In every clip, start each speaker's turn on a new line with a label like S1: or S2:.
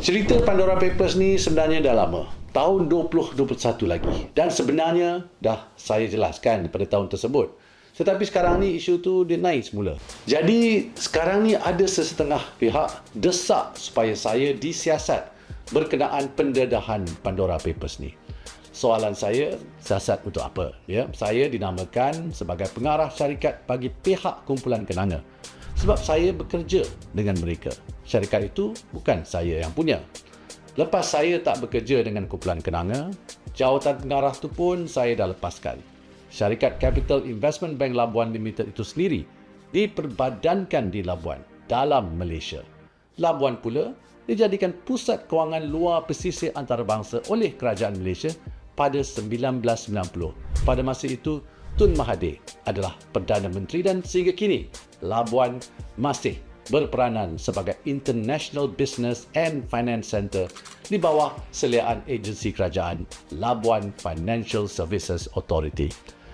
S1: Cerita Pandora Papers ni sebenarnya dah lama. Tahun 2021 lagi. Dan sebenarnya dah saya jelaskan pada tahun tersebut. Tetapi sekarang ni isu tu dia naik semula. Jadi sekarang ni ada sesetengah pihak desak supaya saya disiasat berkenaan pendedahan Pandora Papers ni. Soalan saya, siasat untuk apa? Ya, saya dinamakan sebagai pengarah syarikat bagi pihak kumpulan kenanga. Sebab saya bekerja dengan mereka. Syarikat itu bukan saya yang punya. Lepas saya tak bekerja dengan kumpulan kenanga, jawatan pengarah tu pun saya dah lepaskan. Syarikat Capital Investment Bank Labuan Limited itu sendiri diperbadankan di Labuan dalam Malaysia. Labuan pula dijadikan pusat kewangan luar pesisir antarabangsa oleh kerajaan Malaysia pada 1990. Pada masa itu, Tun Mahathir adalah Perdana Menteri dan sehingga kini Labuan masih berperanan sebagai International Business and Finance Centre di bawah seliaan agensi kerajaan Labuan Financial Services Authority.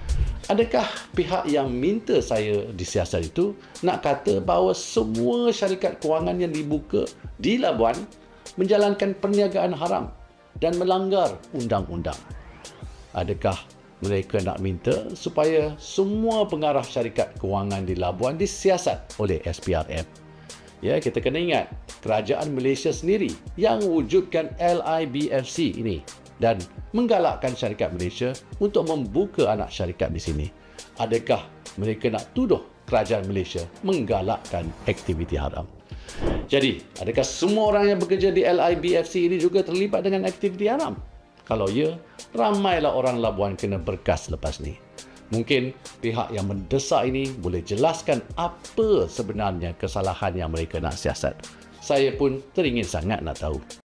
S1: Adakah pihak yang minta saya disiasat itu nak kata bahawa semua syarikat kewangan yang dibuka di Labuan menjalankan perniagaan haram dan melanggar undang-undang? Adakah mereka nak minta supaya semua pengarah syarikat kewangan di Labuan disiasat oleh SPRM? Ya, kita kena ingat, kerajaan Malaysia sendiri yang wujudkan LIBFC ini dan menggalakkan syarikat Malaysia untuk membuka anak syarikat di sini. Adakah mereka nak tuduh kerajaan Malaysia menggalakkan aktiviti haram? Jadi, adakah semua orang yang bekerja di LIBFC ini juga terlibat dengan aktiviti haram? Kalau ya, ramailah orang Labuan kena berkas lepas ni. Mungkin pihak yang mendesak ini boleh jelaskan apa sebenarnya kesalahan yang mereka nak siasat. Saya pun teringin sangat nak tahu.